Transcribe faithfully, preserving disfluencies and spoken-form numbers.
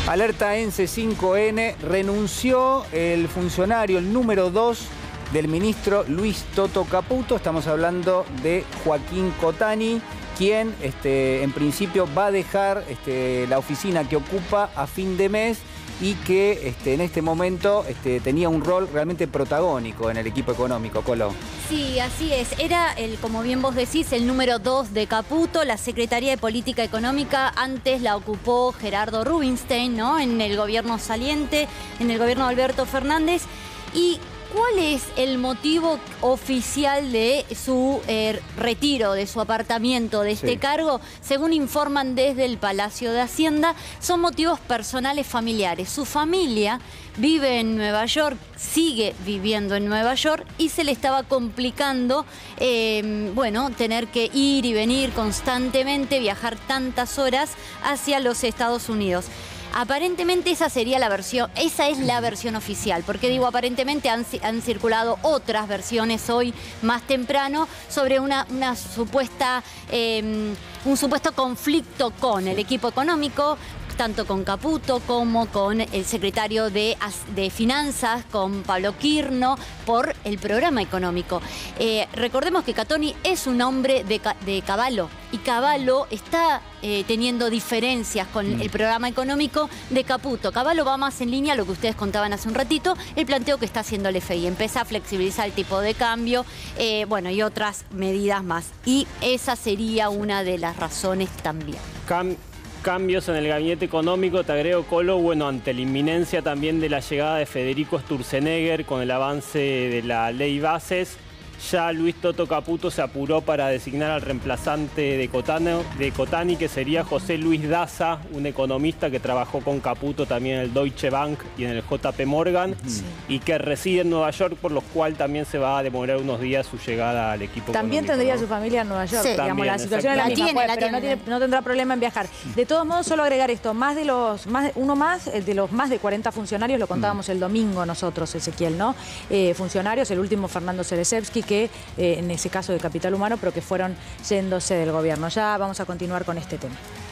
Alerta en C cinco N, renunció el funcionario, el número dos del ministro Luis Toto Caputo. Estamos hablando de Joaquín Cotani, quien este, en principio va a dejar este, la oficina que ocupa a fin de mes y que este, en este momento este, tenía un rol realmente protagónico en el equipo económico. Colo. Sí, así es. Era, el, como bien vos decís, el número dos de Caputo. La Secretaría de Política Económica antes la ocupó Gerardo Rubinstein, ¿no? En el gobierno saliente, en el gobierno de Alberto Fernández. Y ¿cuál es el motivo oficial de su eh, retiro, de su apartamiento de este sí. cargo? Según informan desde el Palacio de Hacienda, son motivos personales familiares. Su familia vive en Nueva York, sigue viviendo en Nueva York y se le estaba complicando, eh, bueno, tener que ir y venir constantemente, viajar tantas horas hacia los Estados Unidos. Aparentemente esa sería la versión, esa es la versión oficial, porque digo aparentemente han, han circulado otras versiones hoy más temprano sobre una, una supuesta, eh, un supuesto conflicto con el equipo económico, tanto con Caputo como con el secretario de, de Finanzas, con Pablo Quirno, por el programa económico. Eh, recordemos que Cotani es un hombre de, de Cavallo y Cavallo está eh, teniendo diferencias con mm. el programa económico de Caputo. Cavallo va más en línea a lo que ustedes contaban hace un ratito, el planteo que está haciendo el F I. Empieza a flexibilizar el tipo de cambio, eh, bueno, y otras medidas más. Y esa sería una de las razones también. Cam Cambios en el gabinete económico, te agrego, Colo, bueno, ante la inminencia también de la llegada de Federico Sturzenegger con el avance de la ley Bases, ya Luis Toto Caputo se apuró para designar al reemplazante de Cotani, de Cotani, que sería José Luis Daza, un economista que trabajó con Caputo también en el Deutsche Bank y en el J P Morgan, sí. y que reside en Nueva York, por lo cual también se va a demorar unos días su llegada al equipo También económico, tendría ¿no? su familia en Nueva York, sí. digamos, También, la situación es la, la misma, tiene, pues, la pero no, tiene, no tendrá problema en viajar. De todos modos, solo agregar esto, más de los, más, uno más, de los más de cuarenta funcionarios, lo contábamos mm. el domingo nosotros, Ezequiel, ¿no? Eh, funcionarios, el último Fernando Cerezewski, que eh, en ese caso de Capital Humano, pero que fueron yéndose del gobierno. Ya vamos a continuar con este tema.